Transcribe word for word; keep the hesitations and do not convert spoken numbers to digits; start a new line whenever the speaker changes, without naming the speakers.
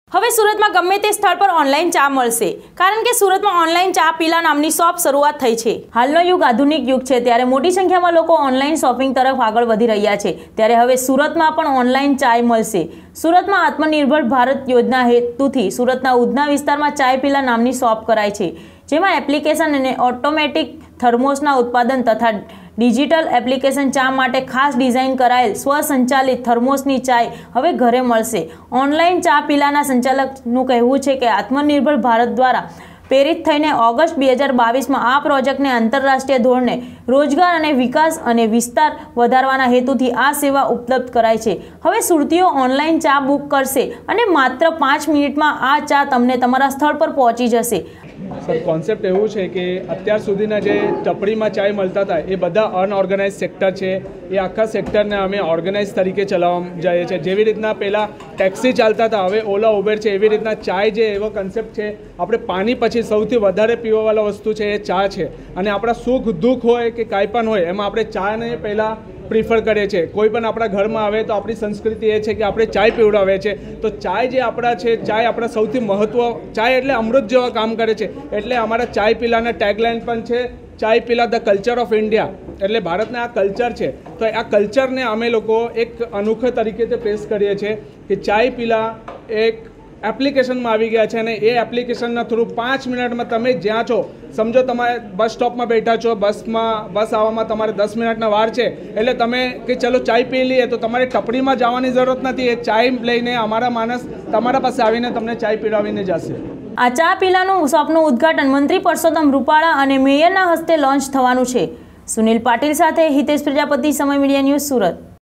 હવે સુરતમાં ગમે તે સ્થળ પર ઓનલાઈન ચા મળશે, કારણ કે સુરતમાં ઓનલાઈન ચા પીલા નામની શોપ શરૂઆત થઈ છે। હાલનો યુગ આધુનિક યુગ છે, ત્યારે મોટી સંખ્યામાં લોકો ઓનલાઈન શોપિંગ તરફ આગળ વધી રહ્યા છે। ત્યારે હવે સુરતમાં પણ ઓનલાઈન ચાય મળશે। સુરતમાં આત્મનિર્ભર ભારત યોજના હેતુથી સુરતના ઉધના વિસ્તારમાં ચાય પીલા નામની શોપ કરાઈ છે, જેમાં એપ્લિકેશન અને ઓટોમેટિક થર્મોસના ઉત્પાદન તથા ડિજિટલ એપ્લિકેશન ચા માટે ખાસ ડિઝાઇન કરાયેલ સ્વસંચાલિત થર્મોસની ચાય હવે ઘરે મળશે। ઓનલાઈન ચા પીલાના સંચાલકનું કહેવું છે કે આત્મનિર્ભર ભારત દ્વારા પ્રેરિત થઈને ઓગસ્ટ બે હજાર બાવીસમાં આ પ્રોજેક્ટને આંતરરાષ્ટ્રીય ધોરણે રોજગાર અને વિકાસ અને વિસ્તાર વધારવાના હેતુથી આ સેવા ઉપલબ્ધ કરાઈ છે। હવે સુરતીઓ ઓનલાઈન ચા બુક કરશે અને માત્ર પાંચ મિનિટમાં આ ચા તમને તમારા સ્થળ પર પહોંચી જશે।
સર, કોન્સેપ્ટ એવું છે કે અત્યાર સુધીના જે ટપરીમાં ચાય મળતા હતા એ બધા અનઓર્ગેનાઇઝ સેક્ટર છે, એ આખા સેક્ટરને અમે ઓર્ગેનાઇઝ તરીકે ચલાવવા જઈએ છીએ। જેવી રીતના પહેલાં ટેક્સી ચાલતા હતા, હવે ઓલા ઉબેર છે, એવી રીતના ચાય જે એવો કન્સેપ્ટ છે, આપણે પાણી પછી સૌથી વધારે પીવાવાળા વસ્તુ છે એ ચા છે। અને આપણા સુખ દુઃખ હોય કે કાંઈ પણ હોય એમાં આપણે ચાને પહેલાં પ્રિફર કરીએ છીએ। કોઈ પણ આપણા ઘરમાં આવે તો આપણી સંસ્કૃતિ એ છે કે આપણે ચાય પીવડાવે છે, તો ચાય જે આપણા છે, ચાય આપણા સૌથી મહત્વ, ચાય એટલે અમૃત જેવા કામ કરે છે। એટલે અમારા ચાય પીલાના ટેગલાઇન પણ છે, ચાય પીલા ધ કલ્ચર ઓફ ઇન્ડિયા, એટલે ભારતના આ કલ્ચર છે। તો આ કલ્ચરને અમે લોકો એક અનોખા તરીકે પેશ કરીએ છીએ કે ચાય પીલા એક એપ્લિકેશનમાં આવી ગયા છે, અને એ એપ્લિકેશનના થ્રુ પાંચ મિનિટમાં તમે જ્યાં છો, સમજો તમારે બસ સ્ટોપમાં બેઠા છો, બસમાં બસ આવવામાં તમારે દસ મિનિટના વાર છે, એટલે તમે કે ચલો ચાય પી લઈએ, તો તમારે ટપરીમાં જવાની જરૂરત નથી। એ ચાય લઈને અમારા માણસ તમારા પાસે આવીને તમને ચાય પીવડાવીને જશે।
આ ચા પીલાનું શોપનું ઉદ્ઘાટન મંત્રી પરસોત્તમ રૂપાળા અને મેયરના હસ્તે લોન્ચ થવાનું છે। સુનિલ પાટીલ સાથે હિતેશ પ્રજાપતિ, સમય મીડિયા ન્યૂઝ, સુરત।